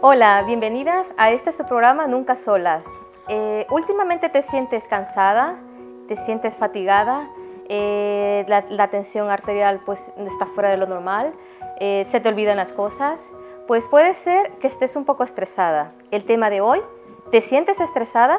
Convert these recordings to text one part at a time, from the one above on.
Hola, bienvenidas a este su programa Nunca Solas. Últimamente te sientes cansada, te sientes fatigada, la tensión arterial pues está fuera de lo normal, se te olvidan las cosas, pues puede ser que estés un poco estresada. El tema de hoy, ¿te sientes estresada?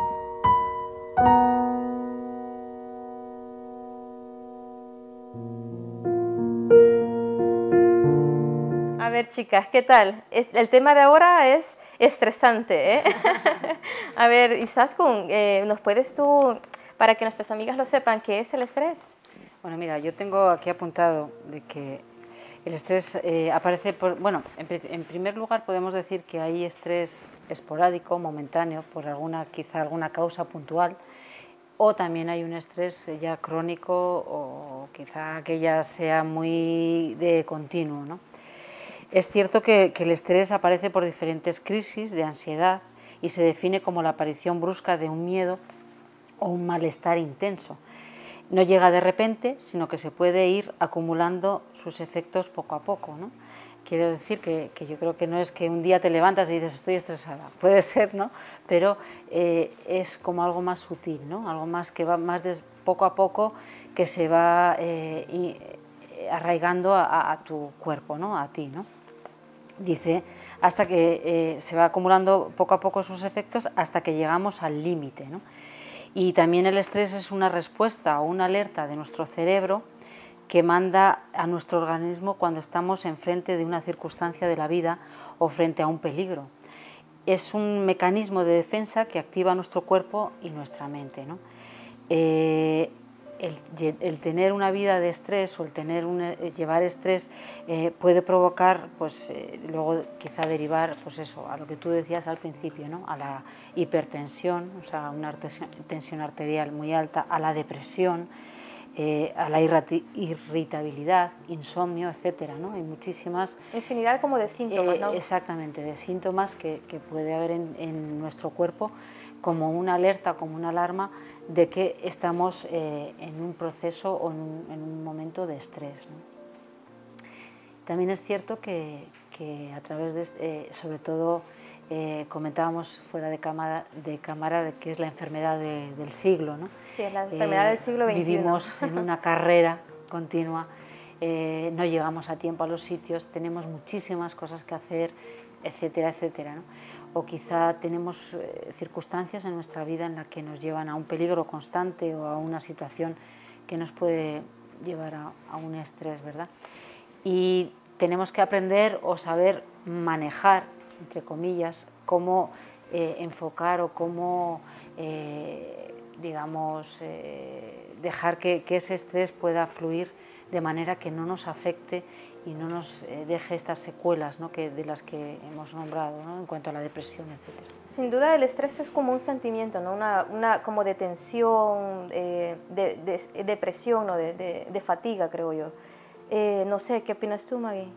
A ver, chicas, ¿qué tal? El tema de ahora es estresante, ¿eh? A ver, Izaskun, ¿nos puedes tú, para que nuestras amigas lo sepan, qué es el estrés? Bueno, mira, yo tengo aquí apuntado de que el estrés aparece por, bueno, en primer lugar podemos decir que hay estrés esporádico, momentáneo, por quizá alguna causa puntual, o también hay un estrés ya crónico o quizá que ya sea muy de continuo, ¿no? Es cierto que el estrés aparece por diferentes crisis de ansiedad y se define como la aparición brusca de un miedo o un malestar intenso. No llega de repente, sino que se puede ir acumulando sus efectos poco a poco, ¿no? Quiero decir que yo creo que no es que un día te levantas y dices estoy estresada, puede ser, ¿no? Pero es como algo más sutil, ¿no? Algo más que va más poco a poco, que se va arraigando a tu cuerpo, ¿no? A ti, ¿no? Dice, hasta que se va acumulando poco a poco sus efectos hasta que llegamos al límite, ¿no? Y también el estrés es una respuesta o una alerta de nuestro cerebro que manda a nuestro organismo cuando estamos enfrente de una circunstancia de la vida o frente a un peligro. Es un mecanismo de defensa que activa nuestro cuerpo y nuestra mente, ¿no? El tener una vida de estrés o llevar estrés puede provocar, pues luego quizá derivar, pues eso, a lo que tú decías al principio, ¿no? A la hipertensión, o sea, una tensión arterial muy alta, a la depresión, a la irritabilidad, insomnio, etcétera, ¿no? Hay muchísimas... Infinidad como de síntomas, ¿no? Exactamente, de síntomas que puede haber en nuestro cuerpo como una alerta, como una alarma de que estamos en un proceso o en un momento de estrés, ¿no? También es cierto que a través de, sobre todo, comentábamos fuera de cámara de que es la enfermedad del siglo, ¿no? Sí, es la enfermedad del siglo XXI. Vivimos en una carrera continua, no llegamos a tiempo a los sitios, tenemos muchísimas cosas que hacer, etcétera, etcétera, ¿no? O quizá tenemos circunstancias en nuestra vida en las que nos llevan a un peligro constante o a una situación que nos puede llevar a un estrés, ¿verdad? Y tenemos que aprender o saber manejar, entre comillas, cómo enfocar o cómo, digamos, dejar que ese estrés pueda fluir de manera que no nos afecte y no nos deje estas secuelas, ¿no? de las que hemos nombrado, ¿no? En cuanto a la depresión, etc. Sin duda el estrés es como un sentimiento, ¿no? Una como de tensión, de depresión, ¿no? de fatiga, creo yo. No sé, ¿qué opinas tú, Maggie?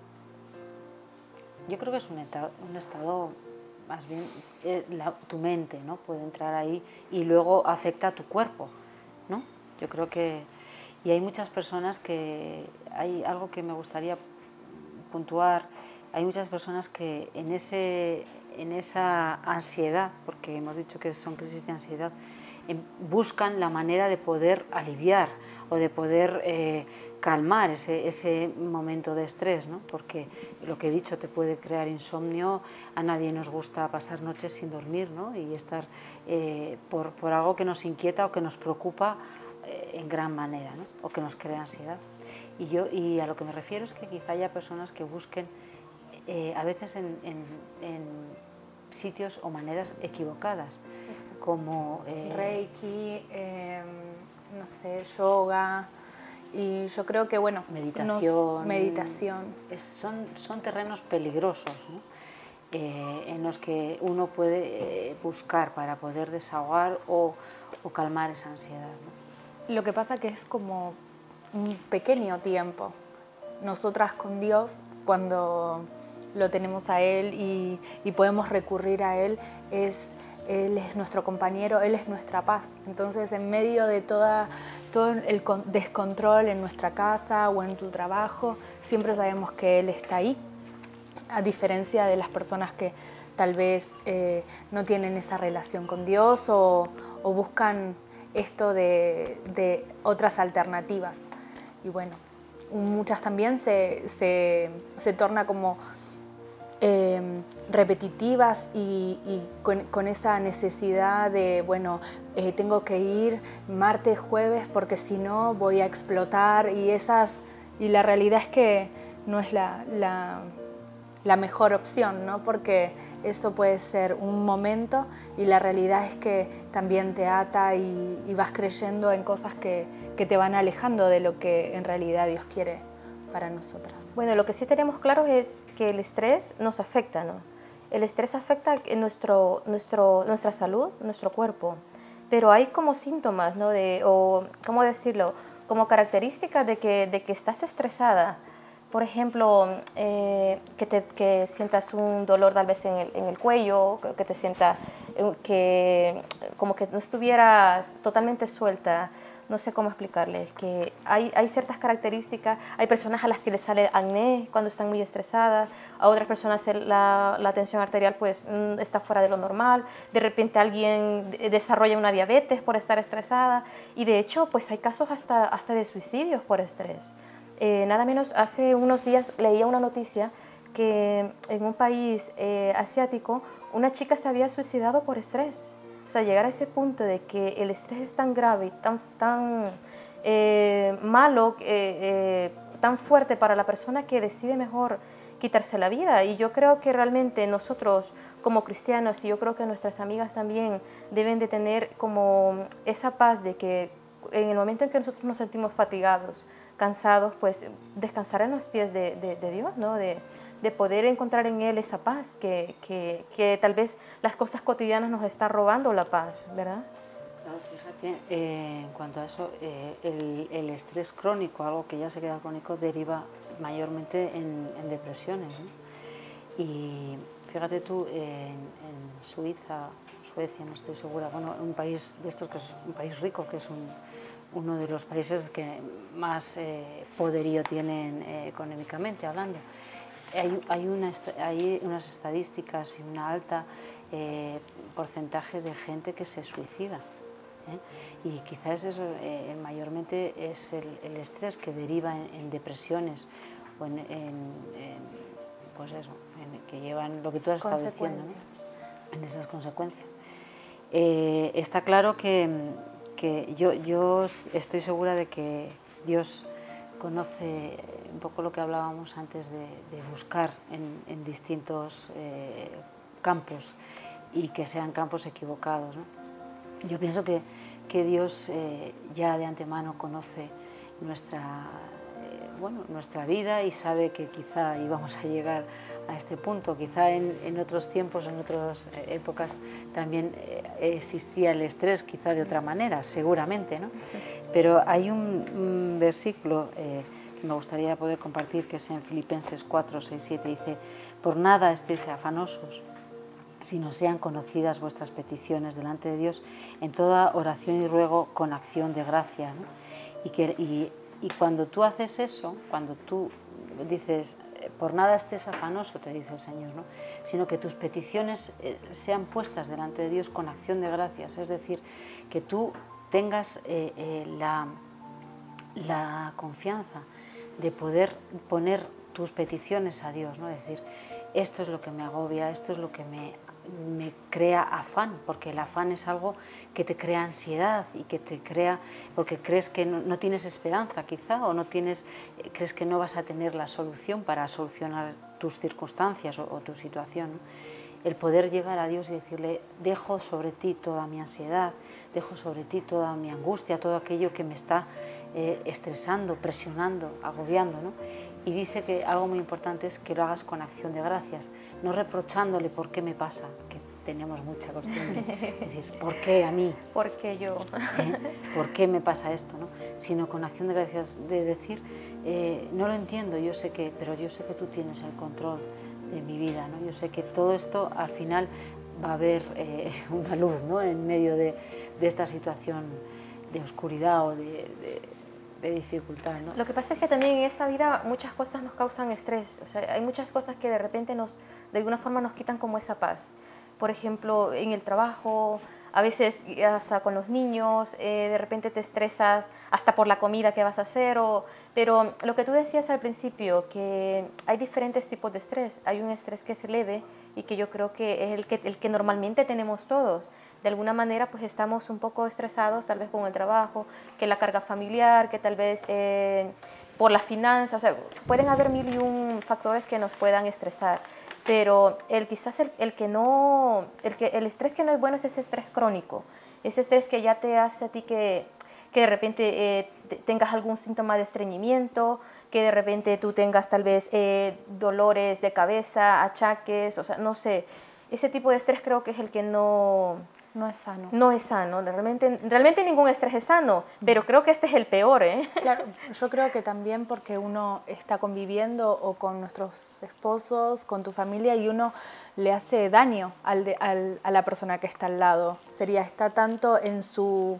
Yo creo que es un estado, más bien, tu mente, ¿no? Puede entrar ahí y luego afecta a tu cuerpo, ¿no? Yo creo que... Y hay muchas personas que... Hay algo que me gustaría puntuar. Hay muchas personas que en esa ansiedad, porque hemos dicho que son crisis de ansiedad, buscan la manera de poder aliviar o de poder calmar ese momento de estrés, ¿no? Porque lo que he dicho te puede crear insomnio, a nadie nos gusta pasar noches sin dormir, ¿no? Y estar por algo que nos inquieta o que nos preocupa en gran manera, ¿no? O que nos crea ansiedad. Y a lo que me refiero es que quizá haya personas que busquen a veces en sitios o maneras equivocadas. Exacto. Como Reiki, no sé, yoga, y yo creo que, bueno, meditación. Son terrenos peligrosos, ¿no? En los que uno puede buscar para poder desahogar o calmar esa ansiedad, ¿no? Lo que pasa que es como un pequeño tiempo. Nosotras con Dios, cuando lo tenemos a Él y podemos recurrir a Él, Él es nuestro compañero, Él es nuestra paz. Entonces, en medio de todo el descontrol en nuestra casa o en tu trabajo, siempre sabemos que Él está ahí. a diferencia de las personas que tal vez no tienen esa relación con Dios o buscan esto de otras alternativas. Y bueno, muchas también se torna como repetitivas y con esa necesidad de, bueno, tengo que ir martes, jueves, porque si no voy a explotar, y la realidad es que no es la mejor opción, ¿no? Porque eso puede ser un momento y la realidad es que también te ata y vas creyendo en cosas que te van alejando de lo que en realidad Dios quiere para nosotras. Bueno, lo que sí tenemos claro es que el estrés nos afecta, ¿no? El estrés afecta en nuestra salud, nuestro cuerpo, pero hay como síntomas, ¿no? O, ¿cómo decirlo? Como características de que estás estresada. Por ejemplo, que sientas un dolor tal vez en el cuello, que te sientas como que no estuvieras totalmente suelta. No sé cómo explicarles, que hay ciertas características. Hay personas a las que les sale acné cuando están muy estresadas, a otras personas la tensión arterial pues está fuera de lo normal, de repente alguien desarrolla una diabetes por estar estresada, y de hecho pues hay casos hasta de suicidios por estrés. Nada menos, hace unos días leía una noticia que en un país asiático una chica se había suicidado por estrés. O sea, llegar a ese punto de que el estrés es tan grave, tan malo, tan fuerte para la persona que decide mejor quitarse la vida. Y yo creo que realmente nosotros como cristianos, y yo creo que nuestras amigas también, deben de tener como esa paz de que en el momento en que nosotros nos sentimos fatigados, cansados, pues descansar en los pies de Dios, ¿no? De poder encontrar en Él esa paz que tal vez las cosas cotidianas nos están robando la paz, ¿verdad? Claro, fíjate, en cuanto a eso, el estrés crónico, algo que ya se queda crónico, deriva mayormente en depresiones, ¿no? Y fíjate tú, en Suiza, Suecia, no estoy segura, bueno, un país de estos que es un país rico, que es uno de los países que más poderío tienen económicamente hablando. Hay unas estadísticas y un alta porcentaje de gente que se suicida, ¿eh? Y quizás eso mayormente es el estrés que deriva en depresiones o pues eso, que llevan lo que tú has estado diciendo, ¿no? En esas consecuencias. Está claro que yo estoy segura de que Dios conoce un poco lo que hablábamos antes de buscar en distintos campos y que sean campos equivocados, ¿no? Yo pienso que Dios ya de antemano conoce nuestra vida y sabe que quizá íbamos a llegar a este punto. Quizá en otros tiempos, en otras épocas también existía el estrés, quizá de otra manera, seguramente, ¿no? Pero hay un versículo que me gustaría poder compartir, que es en Filipenses 4, 6, 7, dice: por nada estéis afanosos, sino sean conocidas vuestras peticiones delante de Dios en toda oración y ruego con acción de gracia, ¿no? Y cuando tú haces eso, cuando tú dices, por nada estés afanoso, te dice el Señor, ¿no? Sino que tus peticiones sean puestas delante de Dios con acción de gracias, es decir, que tú tengas la confianza de poder poner tus peticiones a Dios, ¿no? Es decir, esto es lo que me agobia, esto es lo que me crea afán, porque el afán es algo que te crea ansiedad y que te crea porque crees que no tienes esperanza quizá, o crees que no vas a tener la solución para solucionar tus circunstancias o tu situación, ¿no? El poder llegar a Dios y decirle: dejo sobre ti toda mi ansiedad, dejo sobre ti toda mi angustia, todo aquello que me está estresando, presionando, agobiando, ¿no? Y dice que algo muy importante es que lo hagas con acción de gracias, no reprochándole por qué me pasa, que tenemos mucha costumbre, es decir, ¿por qué a mí? ¿Por qué yo? ¿Por qué me pasa esto, no? Sino con acción de gracias, de decir, no lo entiendo, pero yo sé que tú tienes el control de mi vida, ¿no? Yo sé que todo esto al final va a haber una luz, ¿no? En medio de esta situación de oscuridad o dificultad, ¿no? Lo que pasa es que también en esta vida muchas cosas nos causan estrés, o sea, hay muchas cosas que de repente de alguna forma nos quitan como esa paz. Por ejemplo, en el trabajo, a veces hasta con los niños, de repente te estresas hasta por la comida que vas a hacer, pero lo que tú decías al principio, que hay diferentes tipos de estrés. Hay un estrés que es leve y que yo creo que es el que normalmente tenemos todos. De alguna manera pues estamos un poco estresados tal vez con el trabajo, que la carga familiar, que tal vez por las finanzas, o sea, pueden haber mil y un factores que nos puedan estresar, pero quizás el estrés que no es bueno es ese estrés crónico, ese estrés que ya te hace a ti que de repente tengas algún síntoma de estreñimiento, que de repente tú tengas tal vez dolores de cabeza, achaques, o sea, no sé, ese tipo de estrés creo que es el que no es sano. No es sano, realmente ningún estrés es sano, pero creo que este es el peor, ¿eh? Claro, yo creo que también porque uno está conviviendo o con nuestros esposos, con tu familia, y uno le hace daño a la persona que está al lado. Está tanto en su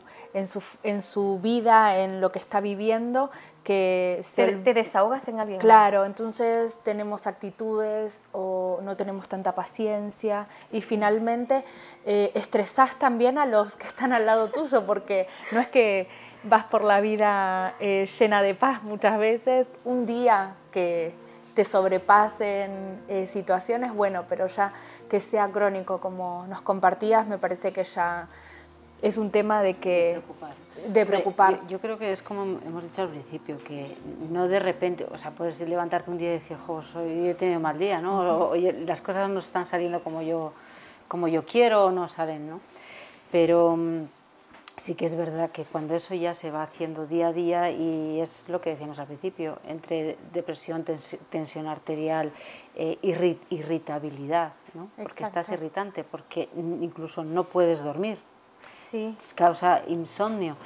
vida, en lo que está viviendo, que te desahogas en alguien. Claro, entonces tenemos actitudes o no tenemos tanta paciencia y finalmente estresás también a los que están al lado tuyo, porque no es que vas por la vida llena de paz muchas veces. Un día que te sobrepasen situaciones, bueno, pero ya que sea crónico como nos compartías, me parece que ya es un tema de preocupar. Yo creo que es como hemos dicho al principio, que no de repente, o sea, puedes levantarte un día y decir, hoy he tenido mal día, ¿no? O las cosas no están saliendo como yo quiero o no salen, ¿no? Pero sí que es verdad que cuando eso ya se va haciendo día a día, y es lo que decíamos al principio, entre depresión, tensión arterial, irritabilidad, ¿no? Porque estás irritante, porque incluso no puedes dormir. Sí. Causa insomnio.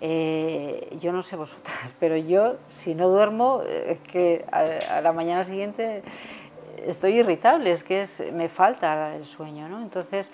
Yo no sé vosotras, pero yo si no duermo, es que a la mañana siguiente estoy irritable, es que me falta el sueño, ¿no? Entonces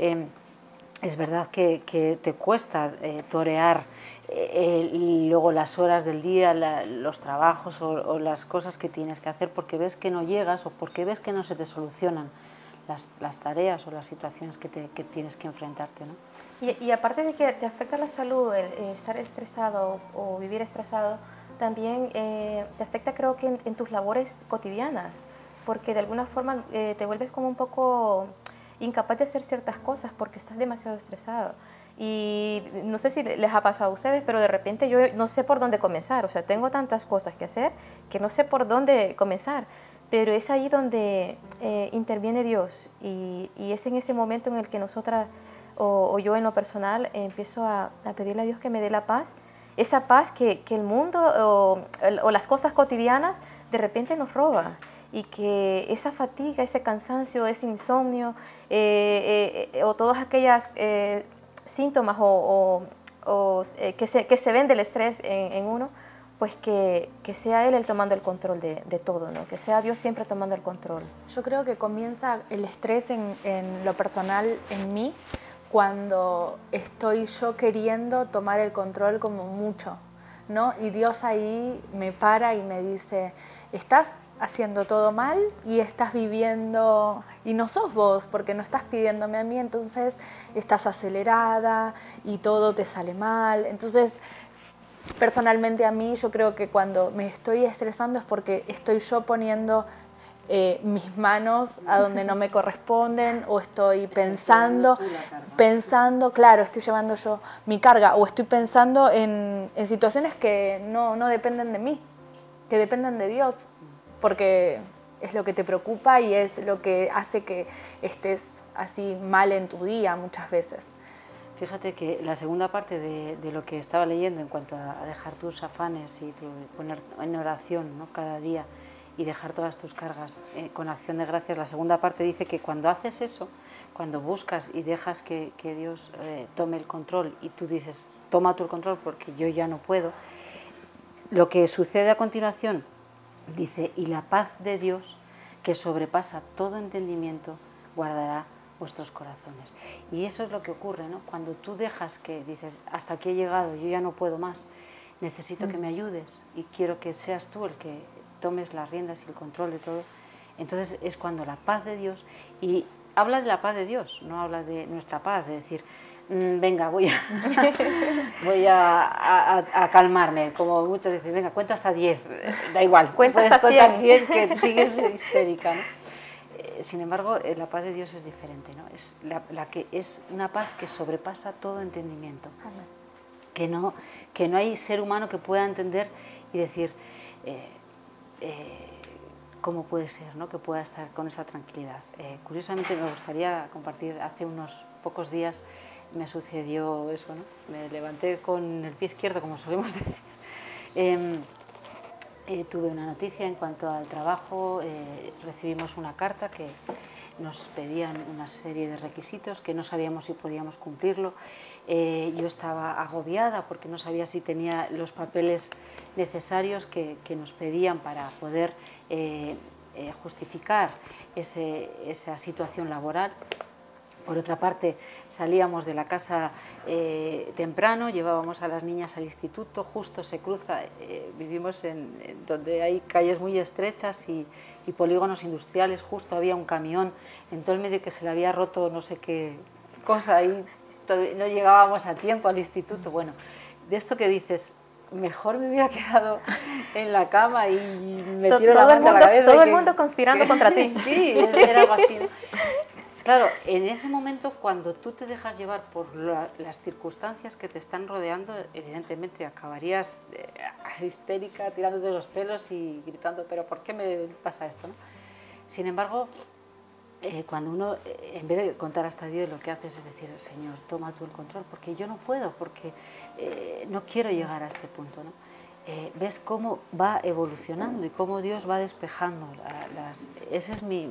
es verdad que te cuesta torear luego las horas del día, los trabajos o las cosas que tienes que hacer, porque ves que no llegas o porque ves que no se te solucionan las tareas o las situaciones que tienes que enfrentarte, ¿no? Y aparte de que te afecta la salud, el estar estresado o vivir estresado, también te afecta, creo que en tus labores cotidianas, porque de alguna forma te vuelves como un poco incapaz de hacer ciertas cosas porque estás demasiado estresado. Y no sé si les ha pasado a ustedes, pero de repente yo no sé por dónde comenzar, o sea, tengo tantas cosas que hacer que no sé por dónde comenzar. Pero es ahí donde interviene Dios, y es en ese momento en el que nosotras, o yo en lo personal, empiezo a pedirle a Dios que me dé la paz, esa paz que el mundo o las cosas cotidianas de repente nos roba, y que esa fatiga, ese cansancio, ese insomnio, o todas aquellas síntomas que se ven del estrés en uno, pues que sea Él el tomando el control de todo, ¿no? Que sea Dios siempre tomando el control. Yo creo que comienza el estrés en lo personal en mí cuando estoy yo queriendo tomar el control como mucho, ¿no? Y Dios ahí me para y me dice, estás haciendo todo mal y estás viviendo, y no sos vos, porque no estás pidiéndome a mí, entonces estás acelerada y todo te sale mal. Entonces, personalmente a mí, yo creo que cuando me estoy estresando es porque estoy yo poniendo mis manos a donde no me corresponden, o estoy pensando, claro, estoy llevando yo mi carga, o estoy pensando en situaciones que no dependen de mí, que dependen de Dios, porque es lo que te preocupa y es lo que hace que estés así mal en tu día muchas veces. Fíjate que la segunda parte de lo que estaba leyendo en cuanto a dejar tus afanes y poner en oración, ¿no?, cada día, y dejar todas tus cargas con acción de gracias, la segunda parte dice que cuando haces eso, cuando buscas y dejas que Dios tome el control, y tú dices, toma tú el control porque yo ya no puedo, lo que sucede a continuación, dice, y la paz de Dios, que sobrepasa todo entendimiento, guardará vuestros corazones. Y eso es lo que ocurre, ¿no? Cuando tú dejas que dices, hasta aquí he llegado, yo ya no puedo más, necesito que me ayudes y quiero que seas tú el que tomes las riendas y el control de todo. Entonces es cuando la paz de Dios, y habla de la paz de Dios, no habla de nuestra paz, de decir, venga, voy a calmarme, como muchos dicen, venga, cuenta hasta 10, da igual, cuenta puedes hasta contar 100, que sigues histérica, ¿no? Sin embargo, la paz de Dios es diferente, ¿no? Es la que es una paz que sobrepasa todo entendimiento. Amén. Que no hay ser humano que pueda entender y decir cómo puede ser, ¿no? Que pueda estar con esa tranquilidad. Curiosamente me gustaría compartir, hace unos pocos días me sucedió eso, ¿no? Me levanté con el pie izquierdo, como solemos decir. Tuve una noticia en cuanto al trabajo, recibimos una carta que nos pedían una serie de requisitos que no sabíamos si podíamos cumplirlo. Yo estaba agobiada porque no sabía si tenía los papeles necesarios que nos pedían para poder justificar esa situación laboral. Por otra parte, salíamos de la casa temprano, llevábamos a las niñas al instituto, justo se cruza, vivimos en donde hay calles muy estrechas y polígonos industriales, justo había un camión en todo el medio que se le había roto no sé qué cosa y no llegábamos a tiempo al instituto. Bueno, de esto que dices, mejor me hubiera quedado en la cama y me tiro la mano a la cabeza. Todo el mundo conspirando contra ti. Sí, era algo así, ¿no? Claro, en ese momento cuando tú te dejas llevar por las circunstancias que te están rodeando, evidentemente acabarías histérica, tirándote los pelos y gritando, pero ¿por qué me pasa esto, no? Sin embargo, cuando uno, en vez de contar hasta 10, lo que haces es decir, Señor, toma tú el control, porque yo no puedo, porque no quiero llegar a este punto, ¿no? Ves cómo va evolucionando y cómo Dios va despejando esa es mi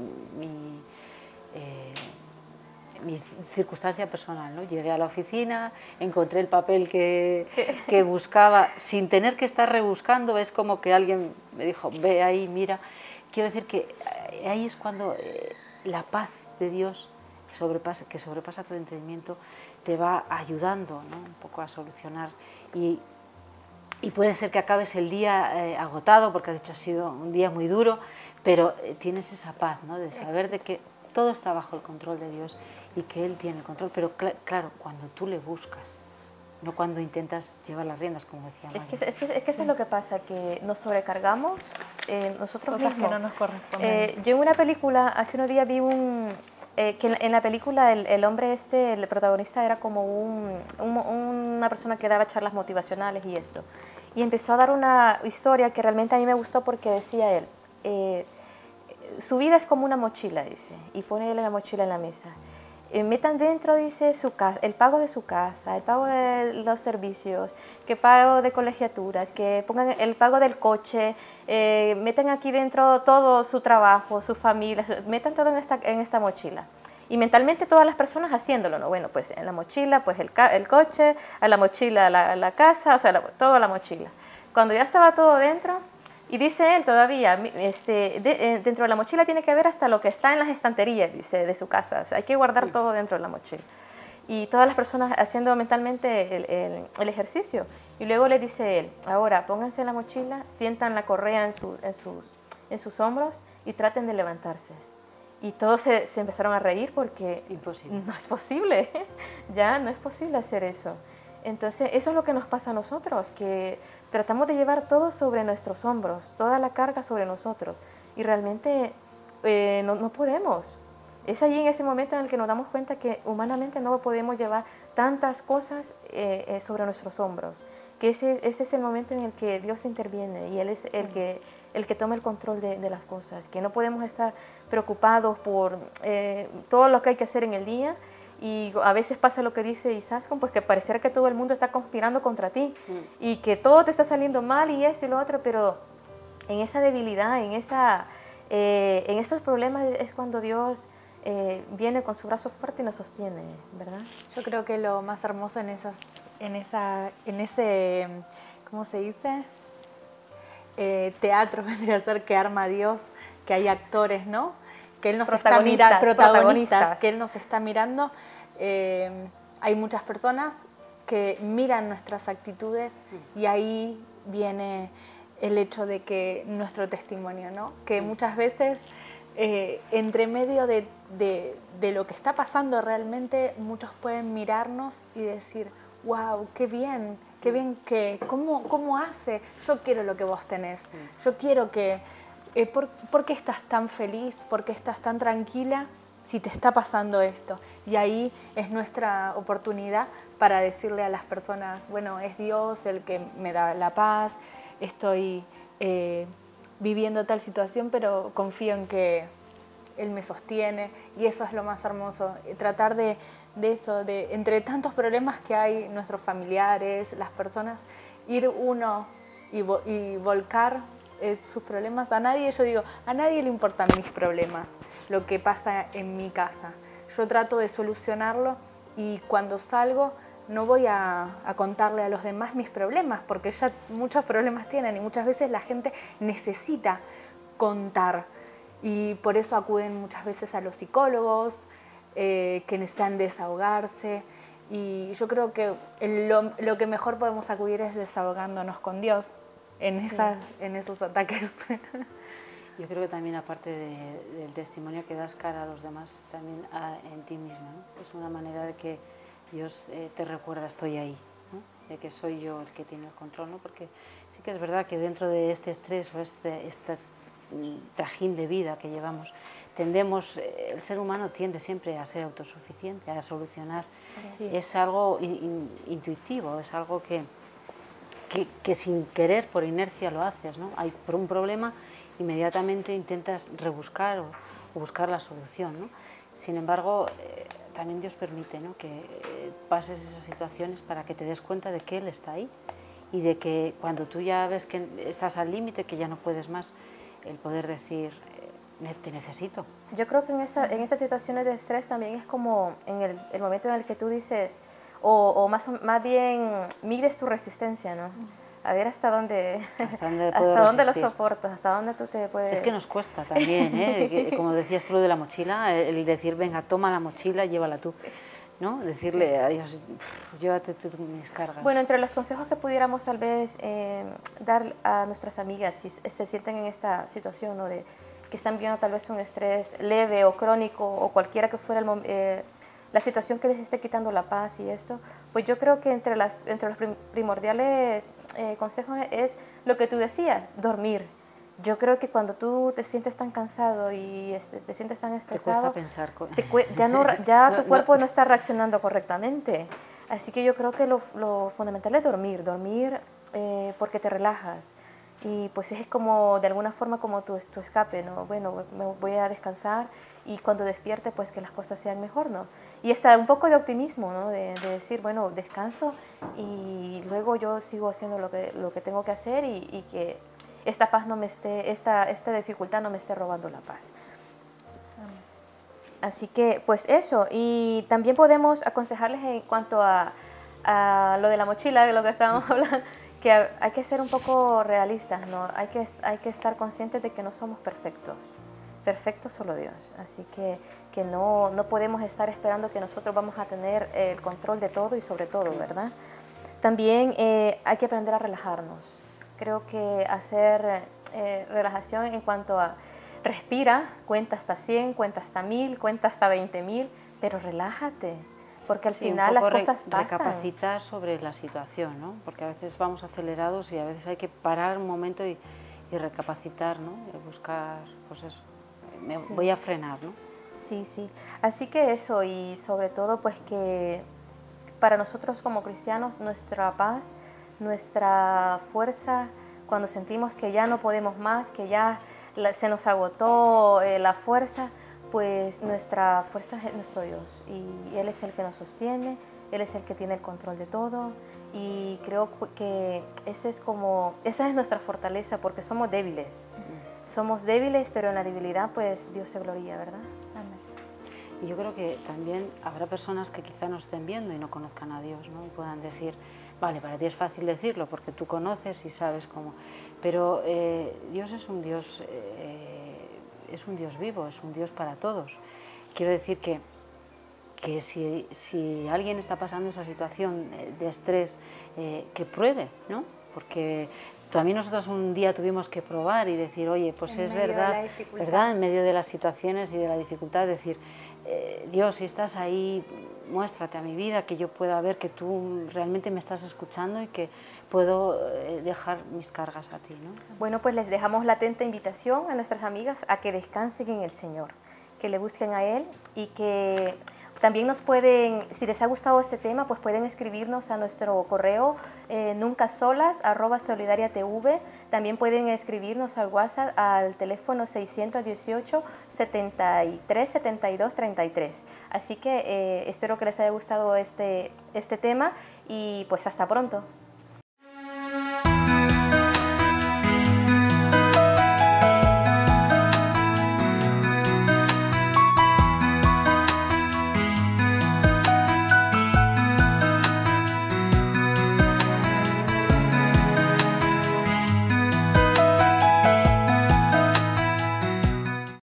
circunstancia personal, ¿no? Llegué a la oficina, encontré el papel que buscaba sin tener que estar rebuscando, es como que alguien me dijo, ve ahí, mira. Quiero decir que ahí es cuando la paz de Dios que sobrepasa todo entendimiento te va ayudando, ¿no? Un poco a solucionar y puede ser que acabes el día agotado porque has dicho ha sido un día muy duro, pero tienes esa paz, ¿no? De saber de que todo está bajo el control de Dios y que Él tiene el control, pero claro, cuando tú le buscas, no cuando intentas llevar las riendas, como decía María. Es que eso es lo que pasa, que nos sobrecargamos nosotros cosas mismos. que no nos corresponden. Yo en una película, hace unos días vi que en la película el hombre el protagonista era como una persona que daba charlas motivacionales y esto. Y empezó a dar una historia que realmente a mí me gustó porque decía él, su vida es como una mochila, dice, y pone él la mochila en la mesa. Metan dentro, dice, el pago de su casa, el pago de los servicios, que pago de colegiaturas, que pongan el pago del coche, metan aquí dentro todo su trabajo, su familia, metan todo en esta mochila. Y mentalmente todas las personas haciéndolo, ¿no? Bueno, pues en la mochila, pues el coche, a la mochila la casa, o sea, todo a la mochila. Cuando ya estaba todo dentro, y dice él todavía, dentro de la mochila tiene que haber hasta lo que está en las estanterías, dice, de su casa. O sea, hay que guardar todo dentro de la mochila. Y todas las personas haciendo mentalmente el ejercicio. Y luego le dice él, ahora pónganse en la mochila, sientan la correa en sus hombros y traten de levantarse. Y todos se empezaron a reír porque imposible. No es posible, ya no es posible hacer eso. Entonces, eso es lo que nos pasa a nosotros, que tratamos de llevar todo sobre nuestros hombros, toda la carga sobre nosotros, y realmente no podemos. Es allí en ese momento en el que nos damos cuenta que humanamente no podemos llevar tantas cosas sobre nuestros hombros, que ese es el momento en el que Dios interviene y Él es el que toma el control de las cosas, que no podemos estar preocupados por todo lo que hay que hacer en el día. Y a veces pasa lo que dice Isaskun, pues que pareciera que todo el mundo está conspirando contra ti y que todo te está saliendo mal y eso y lo otro, pero en esa debilidad, en esos problemas es cuando Dios viene con su brazo fuerte y nos sostiene, ¿verdad? Yo creo que lo más hermoso en ese, ¿cómo se dice? Teatro vendría a ser que arma Dios, que hay actores, ¿no? Que Él nos está mirando, protagonistas, que Él nos está mirando. Hay muchas personas que miran nuestras actitudes y ahí viene el hecho de que nuestro testimonio, ¿no? Que muchas veces entre medio de lo que está pasando realmente, muchos pueden mirarnos y decir, wow, qué bien, ¿cómo hace? Yo quiero lo que vos tenés, yo quiero que, ¿por qué estás tan feliz? ¿Por qué estás tan tranquila si te está pasando esto? Y ahí es nuestra oportunidad para decirle a las personas, bueno, es Dios el que me da la paz, estoy viviendo tal situación, pero confío en que Él me sostiene, y eso es lo más hermoso, tratar de eso, de entre tantos problemas que hay, nuestros familiares, las personas, ir uno y volcar sus problemas a nadie. Yo digo, a nadie le importan mis problemas, lo que pasa en mi casa. Yo trato de solucionarlo, y cuando salgo no voy a contarle a los demás mis problemas, porque ya muchos problemas tienen, y muchas veces la gente necesita contar, y por eso acuden muchas veces a los psicólogos, que necesitan desahogarse. Y yo creo que lo que mejor podemos acudir es desahogándonos con Dios en esos ataques. Yo creo que también, aparte del testimonio que das cara a los demás, también en ti misma, ¿no? Es una manera de que Dios te recuerda, estoy ahí, ¿no? De que soy yo el que tiene el control, ¿no? Porque sí que es verdad que dentro de este estrés o este trajín de vida que llevamos, el ser humano tiende siempre a ser autosuficiente, a solucionar. Sí. Es algo intuitivo, es algo que sin querer, por inercia lo haces, ¿no? Hay un problema, inmediatamente intentas rebuscar o buscar la solución, ¿no? Sin embargo, también Dios permite, ¿no?, que pases esas situaciones para que te des cuenta de que Él está ahí, y de que cuando tú ya ves que estás al límite, que ya no puedes más, el poder decir, te necesito. Yo creo que en esas situaciones de estrés también es como en el momento en el que tú dices, o más bien mides tu resistencia, ¿no? A ver hasta dónde lo soportas, hasta dónde tú te puedes... Es que nos cuesta también, ¿eh? Como decías tú, lo de la mochila, el decir, venga, toma la mochila, llévala tú, ¿no? Decirle a Dios, llévate tú mis cargas. Bueno, entre los consejos que pudiéramos tal vez dar a nuestras amigas si se sienten en esta situación, ¿no?, de que están viendo tal vez un estrés leve o crónico, o cualquiera que fuera la situación que les esté quitando la paz y esto, pues yo creo que entre los primordiales consejos es lo que tú decías, dormir. Yo creo que cuando tú te sientes tan cansado y te sientes tan estresado, te cuesta pensar. Ya tu cuerpo no está reaccionando correctamente. Así que yo creo que lo fundamental es dormir porque te relajas. Y pues es como, de alguna forma, como tu escape, ¿no? Bueno, me voy a descansar, y cuando despierte, pues que las cosas sean mejor, ¿no? Y está un poco de optimismo, ¿no? De decir, bueno, descanso y luego yo sigo haciendo lo que tengo que hacer, y que esta paz no me esté, esta dificultad no me esté robando la paz. Así que, pues eso. Y también podemos aconsejarles en cuanto a lo de la mochila, de lo que estábamos hablando, que hay que ser un poco realistas, ¿no? Hay que estar conscientes de que no somos perfectos. Perfecto solo Dios. Así que no podemos estar esperando que nosotros vamos a tener el control de todo y sobre todo, ¿verdad? También hay que aprender a relajarnos. Creo que hacer relajación en cuanto a respira, cuenta hasta 100, cuenta hasta 1000, cuenta hasta 20.000, pero relájate, porque al final las cosas pasan. Recapacitar sobre la situación, ¿no? Porque a veces vamos acelerados y a veces hay que parar un momento y recapacitar, ¿no? Y buscar, pues eso, voy a frenar, ¿no? Sí, sí. Así que eso, y sobre todo pues que para nosotros como cristianos nuestra paz, nuestra fuerza, cuando sentimos que ya no podemos más, que ya se nos agotó la fuerza, pues nuestra fuerza es nuestro Dios, y Él es el que nos sostiene, Él es el que tiene el control de todo, y creo que esa es nuestra fortaleza, porque somos débiles. Somos débiles, pero en la debilidad pues Dios se gloria, ¿verdad? Amén. Y yo creo que también habrá personas que quizá nos estén viendo y no conozcan a Dios, ¿no? Y puedan decir, vale, para ti es fácil decirlo porque tú conoces y sabes cómo, pero Dios es un Dios vivo, es un Dios para todos. Quiero decir que que si alguien está pasando esa situación de estrés, que pruebe, ¿no? Porque también nosotros un día tuvimos que probar y decir, oye, pues es verdad, en medio de las situaciones y de la dificultad, decir, Dios, si estás ahí, muéstrate a mi vida, que yo pueda ver que tú realmente me estás escuchando y que puedo dejar mis cargas a ti, ¿no? Bueno, pues les dejamos la atenta invitación a nuestras amigas a que descansen en el Señor, que le busquen a Él y que también nos pueden, si les ha gustado este tema, pues pueden escribirnos a nuestro correo nuncasolas@solidariatv. También pueden escribirnos al WhatsApp al teléfono 618 73 72 33. Así que espero que les haya gustado este tema y pues hasta pronto.